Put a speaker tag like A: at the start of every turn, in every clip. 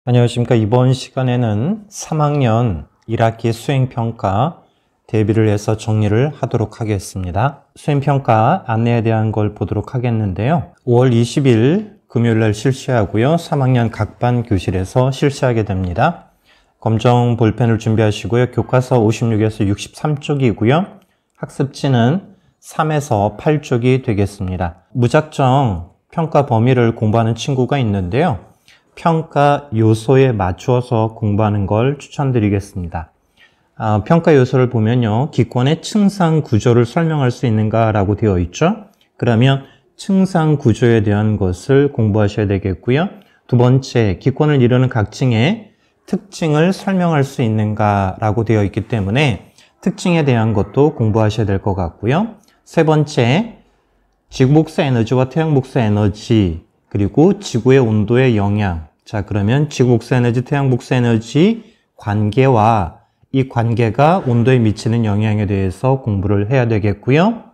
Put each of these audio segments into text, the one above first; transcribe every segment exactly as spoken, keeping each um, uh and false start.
A: 안녕하십니까. 이번 시간에는 삼 학년 일 학기 수행평가 대비를 해서 정리를 하도록 하겠습니다. 수행평가 안내에 대한 걸 보도록 하겠는데요. 오월 이십일 금요일 날 실시하고요. 삼 학년 각 반 교실에서 실시하게 됩니다. 검정 볼펜을 준비하시고요. 교과서 오십육에서 육십삼 쪽이고요. 학습지는 삼에서 팔 쪽이 되겠습니다. 무작정 평가 범위를 공부하는 친구가 있는데요. 평가 요소에 맞추어서 공부하는 걸 추천드리겠습니다. 아, 평가 요소를 보면요. 기권의 층상 구조를 설명할 수 있는가 라고 되어 있죠. 그러면 층상 구조에 대한 것을 공부하셔야 되겠고요. 두 번째, 기권을 이루는 각층의 특징을 설명할 수 있는가 라고 되어 있기 때문에 특징에 대한 것도 공부하셔야 될 것 같고요. 세 번째, 지구 복사 에너지와 태양 복사 에너지 그리고 지구의 온도의 영향. 자, 그러면 지구 복사 에너지, 태양 복사 에너지 관계와 이 관계가 온도에 미치는 영향에 대해서 공부를 해야 되겠고요.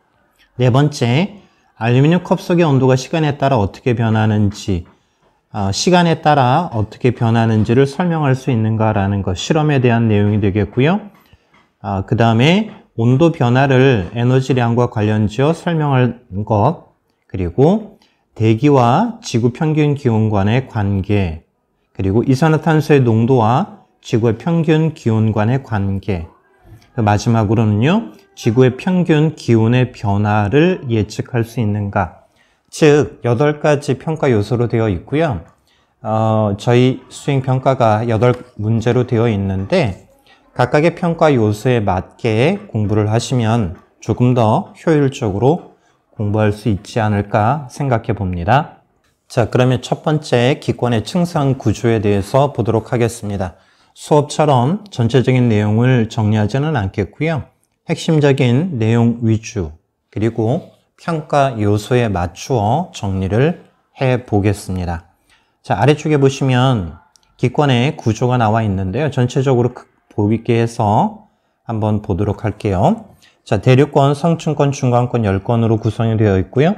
A: 네 번째, 알루미늄 컵 속의 온도가 시간에 따라 어떻게 변하는지, 어, 시간에 따라 어떻게 변하는지를 설명할 수 있는가라는 것, 실험에 대한 내용이 되겠고요. 어, 그 다음에 온도 변화를 에너지량과 관련지어 설명할 것, 그리고 대기와 지구 평균 기온 간의 관계, 그리고 이산화탄소의 농도와 지구의 평균 기온 간의 관계, 마지막으로는요, 지구의 평균 기온의 변화를 예측할 수 있는가. 즉, 여덟 가지 평가 요소로 되어 있고요. 어, 저희 수행평가가 여덟 문제로 되어 있는데, 각각의 평가 요소에 맞게 공부를 하시면 조금 더 효율적으로 공부할 수 있지 않을까 생각해 봅니다. 자, 그러면 첫 번째 기권의 층상 구조에 대해서 보도록 하겠습니다. 수업처럼 전체적인 내용을 정리하지는 않겠고요. 핵심적인 내용 위주, 그리고 평가 요소에 맞추어 정리를 해 보겠습니다. 자, 아래쪽에 보시면 기권의 구조가 나와 있는데요. 전체적으로 보이게 해서 한번 보도록 할게요. 자, 대륙권, 성층권, 중간권, 열권으로 구성이 되어 있고요.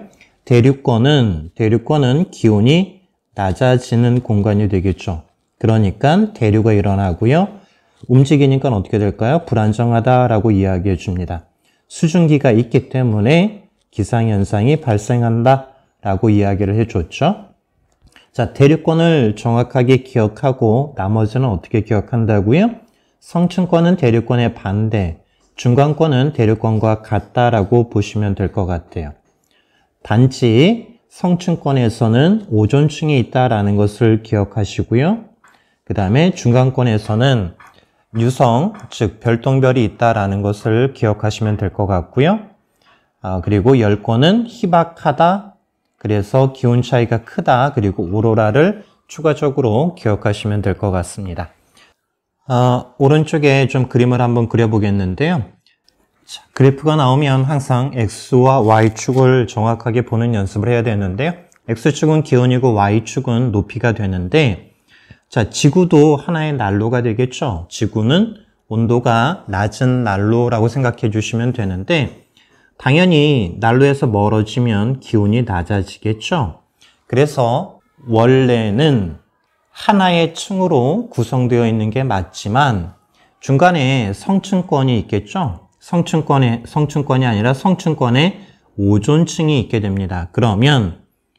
A: 대륙권은, 대륙권은 기온이 낮아지는 공간이 되겠죠. 그러니까 대류가 일어나고요. 움직이니까 어떻게 될까요? 불안정하다라고 이야기해 줍니다. 수증기가 있기 때문에 기상현상이 발생한다라고 이야기를 해줬죠. 자, 대륙권을 정확하게 기억하고 나머지는 어떻게 기억한다고요? 성층권은 대륙권의 반대, 중간권은 대륙권과 같다라고 보시면 될 것 같아요. 단지 성층권에서는 오존층이 있다라는 것을 기억하시고요. 그 다음에 중간권에서는 유성, 즉 별똥별이 있다라는 것을 기억하시면 될 것 같고요. 아, 그리고 열권은 희박하다, 그래서 기온 차이가 크다, 그리고 오로라를 추가적으로 기억하시면 될 것 같습니다. 어, 오른쪽에 좀 그림을 한번 그려보겠는데요. 자, 그래프가 나오면 항상 X와 Y축을 정확하게 보는 연습을 해야 되는데요. X축은 기온이고 Y축은 높이가 되는데, 자, 지구도 하나의 난로가 되겠죠. 지구는 온도가 낮은 난로라고 생각해 주시면 되는데, 당연히 난로에서 멀어지면 기온이 낮아지겠죠. 그래서 원래는 하나의 층으로 구성되어 있는 게 맞지만 중간에 성층권이 있겠죠. 성층권에, 성층권이 아니라 성층권에 오존층이 있게 됩니다. 그러면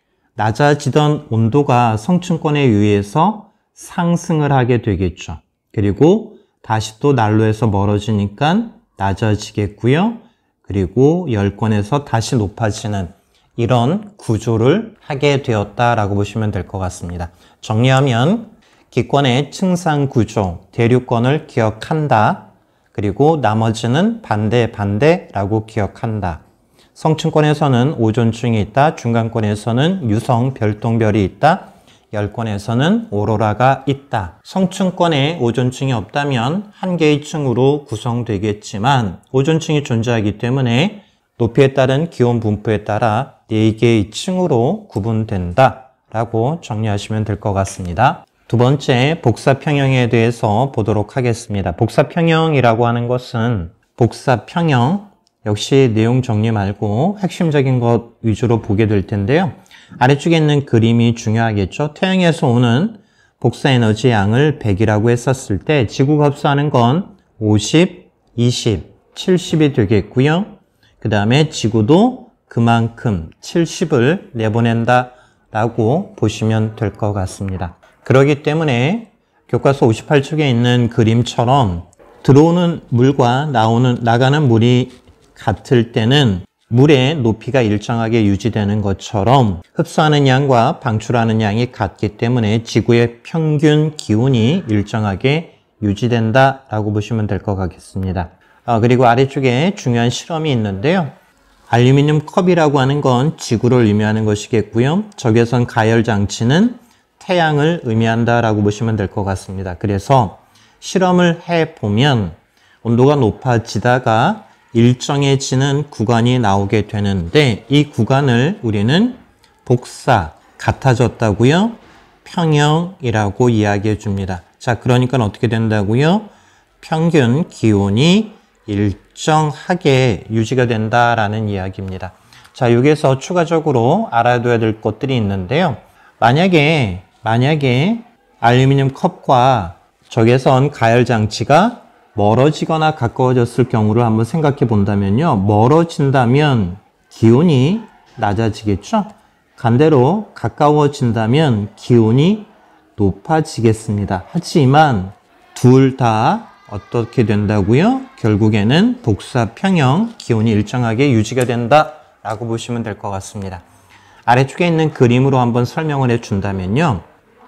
A: 낮아지던 온도가 성층권에 의해서 상승을 하게 되겠죠. 그리고 다시 또 난로에서 멀어지니까 낮아지겠고요. 그리고 열권에서 다시 높아지는 이런 구조를 하게 되었다라고 보시면 될 것 같습니다. 정리하면 기권의 층상 구조, 대륙권을 기억한다. 그리고 나머지는 반대, 반대라고 기억한다. 성층권에서는 오존층이 있다. 중간권에서는 유성, 별똥별이 있다. 열권에서는 오로라가 있다. 성층권에 오존층이 없다면 한 개의 층으로 구성되겠지만 오존층이 존재하기 때문에 높이에 따른 기온 분포에 따라 네 개의 층으로 구분된다 라고 정리하시면 될 것 같습니다. 두 번째, 복사평형에 대해서 보도록 하겠습니다. 복사평형이라고 하는 것은 복사평형, 역시 내용 정리 말고 핵심적인 것 위주로 보게 될 텐데요. 아래쪽에 있는 그림이 중요하겠죠. 태양에서 오는 복사 에너지 양을 백이라고 했었을 때 지구가 흡수하는 건 오십, 이십, 칠십이 되겠고요. 그 다음에 지구도 그만큼 칠십을 내보낸다 라고 보시면 될 것 같습니다. 그렇기 때문에 교과서 오십팔 쪽에 있는 그림처럼 들어오는 물과 나오는, 나가는 물이 같을 때는 물의 높이가 일정하게 유지되는 것처럼 흡수하는 양과 방출하는 양이 같기 때문에 지구의 평균 기온이 일정하게 유지된다 라고 보시면 될 것 같겠습니다. 아, 그리고 아래쪽에 중요한 실험이 있는데요. 알루미늄 컵이라고 하는 건 지구를 의미하는 것이겠고요. 적외선 가열 장치는 태양을 의미한다 라고 보시면 될 것 같습니다. 그래서 실험을 해보면 온도가 높아지다가 일정해지는 구간이 나오게 되는데 이 구간을 우리는 복사, 같아졌다고요? 평형이라고 이야기해 줍니다. 자, 그러니까 어떻게 된다고요? 평균 기온이 일정하게 유지가 된다라는 이야기입니다. 자, 여기에서 추가적으로 알아둬야 될 것들이 있는데요. 만약에, 만약에 알루미늄 컵과 적외선 가열 장치가 멀어지거나 가까워졌을 경우를 한번 생각해 본다면요. 멀어진다면 기온이 낮아지겠죠? 반대로 가까워진다면 기온이 높아지겠습니다. 하지만 둘 다 어떻게 된다고요? 결국에는 복사 평형, 기온이 일정하게 유지가 된다라고 보시면 될 것 같습니다. 아래쪽에 있는 그림으로 한번 설명을 해준다면요.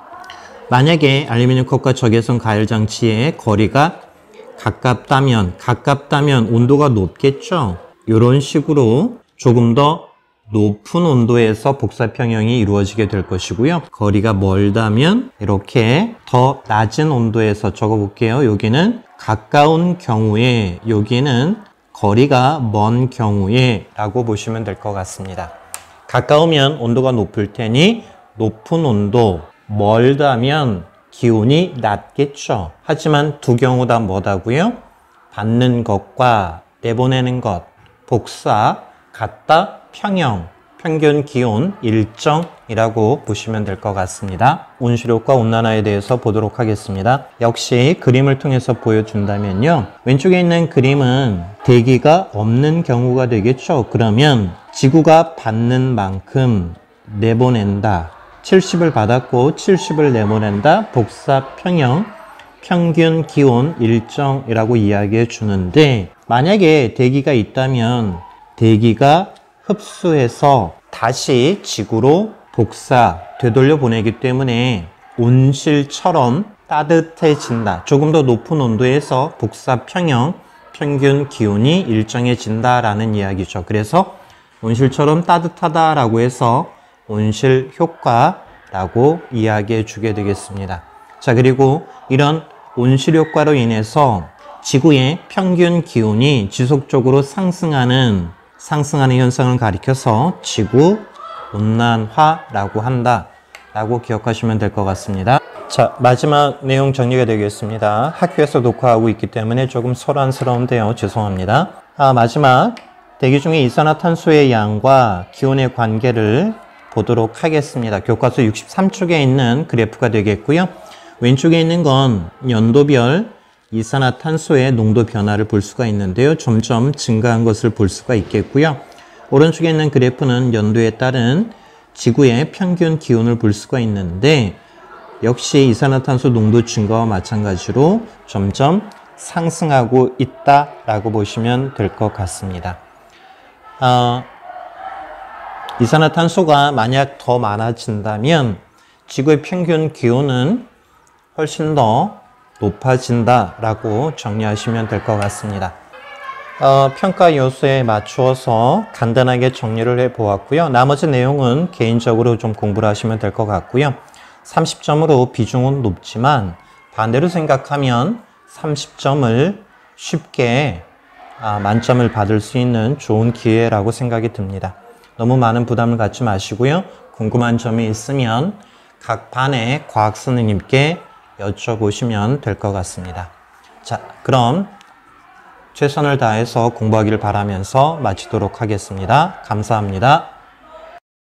A: 만약에 알루미늄 컵과 적외선 가열 장치의 거리가 가깝다면, 가깝다면 온도가 높겠죠? 이런 식으로 조금 더 높은 온도에서 복사 평형이 이루어지게 될 것이고요. 거리가 멀다면 이렇게 더 낮은 온도에서 적어볼게요. 여기는 가까운 경우에, 여기는 거리가 먼 경우에 라고 보시면 될 것 같습니다. 가까우면 온도가 높을 테니 높은 온도, 멀다면 기온이 낮겠죠. 하지만 두 경우 다 뭐다고요? 받는 것과 내보내는 것, 복사, 같다, 평형, 평균 기온 일정이라고 보시면 될 것 같습니다. 온실효과, 온난화에 대해서 보도록 하겠습니다. 역시 그림을 통해서 보여준다면요. 왼쪽에 있는 그림은 대기가 없는 경우가 되겠죠. 그러면 지구가 받는 만큼 내보낸다. 칠십을 받았고 칠십을 내보낸다. 복사 평형, 평균 기온 일정이라고 이야기해 주는데 만약에 대기가 있다면 대기가 흡수해서 다시 지구로 복사, 되돌려 보내기 때문에 온실처럼 따뜻해진다. 조금 더 높은 온도에서 복사 평형, 평균 기온이 일정해진다라는 이야기죠. 그래서 온실처럼 따뜻하다라고 해서 온실 효과라고 이야기해 주게 되겠습니다. 자, 그리고 이런 온실 효과로 인해서 지구의 평균 기온이 지속적으로 상승하는 상승하는 현상을 가리켜서 지구 온난화라고 한다 라고 기억하시면 될 것 같습니다. 자, 마지막 내용 정리가 되겠습니다. 학교에서 녹화하고 있기 때문에 조금 소란스러운데요. 죄송합니다. 아, 마지막 대기 중에 이산화탄소의 양과 기온의 관계를 보도록 하겠습니다. 교과서 육십삼 쪽에 있는 그래프가 되겠고요. 왼쪽에 있는 건 연도별 이산화탄소의 농도 변화를 볼 수가 있는데요. 점점 증가한 것을 볼 수가 있겠고요. 오른쪽에 있는 그래프는 연도에 따른 지구의 평균 기온을 볼 수가 있는데 역시 이산화탄소 농도 증가와 마찬가지로 점점 상승하고 있다라고 보시면 될 것 같습니다. 어, 이산화탄소가 만약 더 많아진다면 지구의 평균 기온은 훨씬 더 높아진다라고 정리하시면 될 것 같습니다. 어, 평가 요소에 맞추어서 간단하게 정리를 해보았고요. 나머지 내용은 개인적으로 좀 공부를 하시면 될 것 같고요. 삼십 점으로 비중은 높지만 반대로 생각하면 삼십 점을 쉽게 아, 만점을 받을 수 있는 좋은 기회라고 생각이 듭니다. 너무 많은 부담을 갖지 마시고요. 궁금한 점이 있으면 각 반의 과학 선생님께 여쭤보시면 될 것 같습니다. 자, 그럼 최선을 다해서 공부하기를 바라면서 마치도록 하겠습니다. 감사합니다.